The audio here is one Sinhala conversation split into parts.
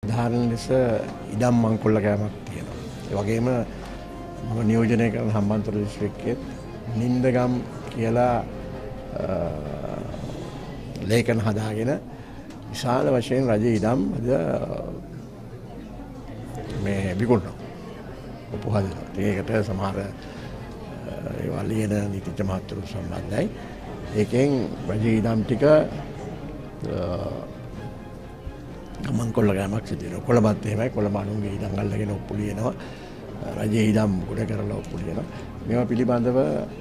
උදාහරණ ලෙස ඉඩම් මංකොල්ල කෑමක් තියෙනවා. ඒ වගේම මම නියෝජනය කරන හම්බන්තොට දිස්ත්‍රික්කයේ නින්දගම් කියලා ලේඛන හදාගෙන විශාල වශයෙන් රජයේ ඉඩම් මේ විකුණනවා. උපහාදනවා. ඒකට සමහර ඒවා ලියන නීතිඥ මහත්වරු සම්බන්ධයි. ඒකෙන් රජයේ ඉඩම් ටික මංකොල්ල කෑමක් සිදු වෙනවා. කොළඹත් එහෙමයි. කොළඹ අනුන්ගේ ඉඩම් අල්ලගෙන ඔප්පු ලියනවා. රජයේ ඉඩම් ගොඩ කරලා ඔප්පු ලියනවා. මේවා පිළිබඳව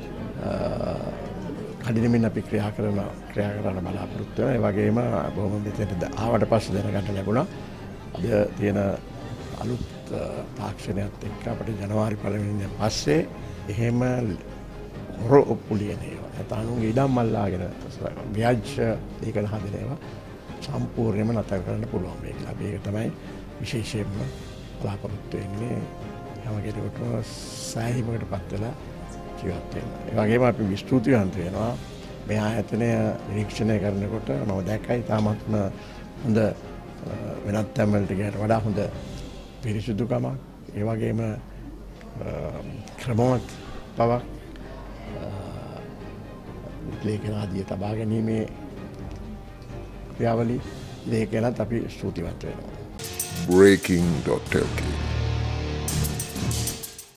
කඩිනමින් අපි ක්‍රියා කරන බලාපොරොත්තු වෙනවා. ඒ වගේම බොහොම මෙතනට ආවට පස්සේ දැනගන්න ලැබුණා. අද තියෙන අලුත් තාක්ෂණයත් එක්ක අපිට ජනවාරි 1 වෙනිදා පස්සේ එහෙම හොර ඔප්පු ලියන ඒවා. නැත්නම් අනුන්ගේ ඉඩම් අල්ලාගෙන ව්‍යාජ ඒකල හදන ඒවා සම්පූර්ණයෙන්ම නතර කරන්න පුළුවන් මේක. අපි ඒක තමයි විශේෂයෙන්ම බලාපොරොත්තු වෙන්නේ. හැම කෙනෙකුටම සෑහීමකටපත් වෙලා ජීවත් වෙන්න. ඒ වගේම අපි ස්තුතිවන්ත වෙනවා මේ ආයතනය නිරීක්ෂණය කරනකොට මම දැක්කයි තාමත්ම හොඳ වෙනත් තැන්වලට ගියට වඩා හොඳ පිරිසිදුකමක් ඒ වගේම ක්‍රමවත් බවක් ලේඛන ආදිය තබා ගැනීමේ ක්‍රියාවලිය ලේඛනත් අපි ස්තුතිවන්ත වෙනවා. Breaking.lk